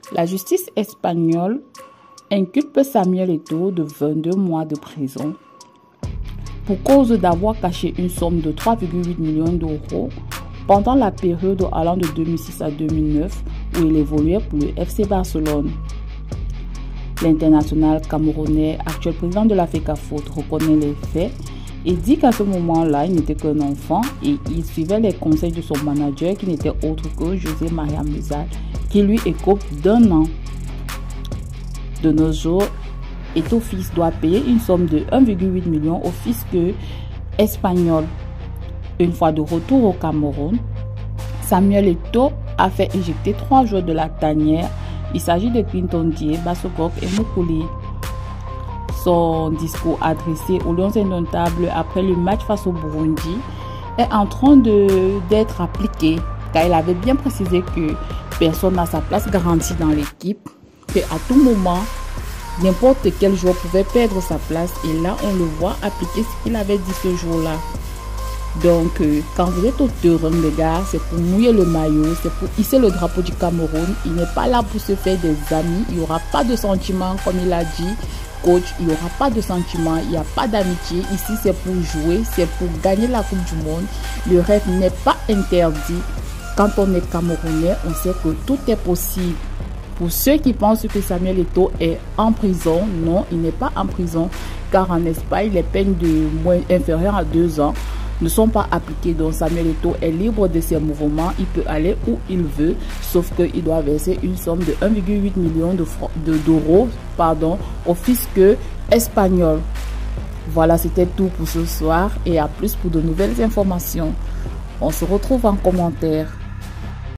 La justice espagnole inculpe Samuel Eto'o de 22 mois de prison pour cause d'avoir caché une somme de 3,8 millions d'euros pendant la période allant de 2006 à 2009 où il évoluait pour le FC Barcelone. L'international camerounais, actuel président de la FECAFOOT, reconnaît les faits et dit qu'à ce moment-là, il n'était qu'un enfant et il suivait les conseils de son manager qui n'était autre que José María Mezal, qui lui écope d'1 an. De nos jours, Eto'o fils doit payer une somme de 1,8 million au fisc espagnol. Une fois de retour au Cameroun, Samuel Eto'o a fait éjecter 3 joueurs de la tanière. Il s'agit de Clinton Dié, Bassogok et Moukouli. Son discours adressé aux Lions indomptables après le match face au Burundi est en train d'être appliqué, car il avait bien précisé que personne n'a sa place garantie dans l'équipe, qu'à tout moment, n'importe quel joueur pouvait perdre sa place, et là on le voit appliquer ce qu'il avait dit ce jour-là. Donc, quand vous êtes au terrain, les gars, c'est pour mouiller le maillot, c'est pour hisser le drapeau du Cameroun. Il n'est pas là pour se faire des amis. Il n'y aura pas de sentiments, comme il a dit, coach. Il n'y aura pas de sentiments, il n'y a pas d'amitié. Ici, c'est pour jouer, c'est pour gagner la Coupe du Monde. Le rêve n'est pas interdit. Quand on est Camerounais, on sait que tout est possible. Pour ceux qui pensent que Samuel Eto'o est en prison, non, il n'est pas en prison, car en Espagne, les peines inférieures à 2 ans ne sont pas appliquées. Donc Samuel Eto'o est libre de ses mouvements, il peut aller où il veut, sauf qu'il doit verser une somme de 1,8 million d'euros au fisc espagnol. Voilà, c'était tout pour ce soir et à plus pour de nouvelles informations. On se retrouve en commentaire.